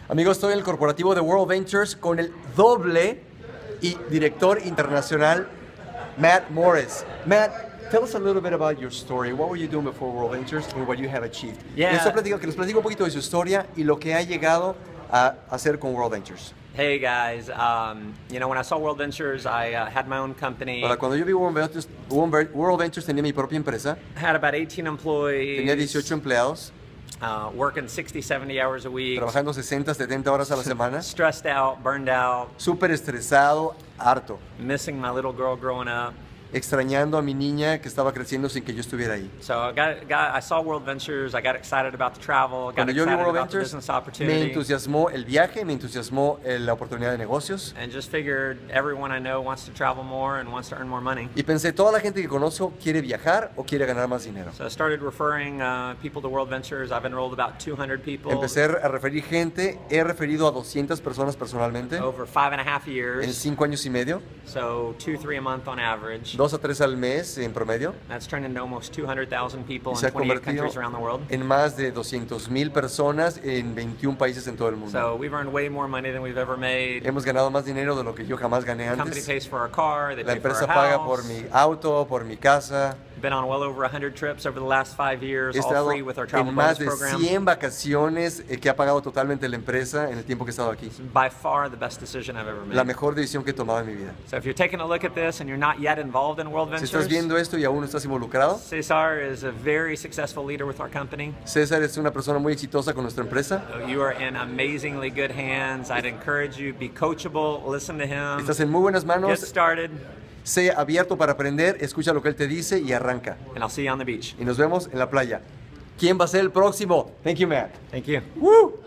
Amigos, estoy en el corporativo de World Ventures con el doble y director internacional Matt Morris. Matt, tell us a little bit about your story. What were you doing before World Ventures and what you have achieved? Yeah. Que les platico un poquito de su historia y lo que ha llegado a hacer con World Ventures. Hey guys, when I saw World Ventures, I had my own company. Ahora, cuando yo vi World Ventures tenía mi propia empresa, I had about 18 employees. tenía 18 empleados, working 60, 70 hours a week. trabajando 60, 70 horas a la semana, Stressed out, burned out, súper estresado, harto, missing my little girl growing up. extrañando a mi niña que estaba creciendo sin que yo estuviera ahí. So I saw World Ventures, I got excited about the travel, got Cuando yo vi excited World about the Ventures, business me opportunity, entusiasmó el viaje, me entusiasmó la oportunidad de negocios. and just figured everyone I know wants to travel more and wants to earn more money. Y pensé, toda la gente que conozco quiere viajar o quiere ganar más dinero. So I started referring people to World Ventures. I've enrolled about 200 people Empecé a referir gente, he referido a 200 personas personalmente over 5.5 en years. 5 años y medio, So 2-3 a month on average. 2 a 3 al mes en promedio. That's turned into almost 200,000 people Y in se ha 28 convertido countries around the world. en más de 200,000 personas en 21 países en todo el mundo. So we've earned way more money than we've ever made. Hemos ganado más dinero de lo que yo jamás gané The company antes. pays for our car, they La pay for empresa our paga house. por mi auto, por mi casa. Been on well over 100 trips over the last 5 years, He all estado free with our travel en bonus más de program. 100 vacaciones que ha pagado totalmente la empresa en el tiempo que he estado aquí. By far the best decision I've ever La made. mejor decisión que he tomado en mi vida. So if you're taking a look at this and you're not yet involved in World Si estás Ventures, viendo esto y aún no estás involucrado, Cesar is a very successful leader with our company. César es una persona muy exitosa con nuestra empresa. So you are in amazingly good hands. I'd encourage you, be coachable, listen to him, Estás en muy buenas get manos, started, sé abierto para aprender, escucha lo que él te dice y arranca. and I'll see you on the beach. Y nos vemos en la playa. ¿Quién va a ser el próximo? Thank you, Matt. Thank you. Woo!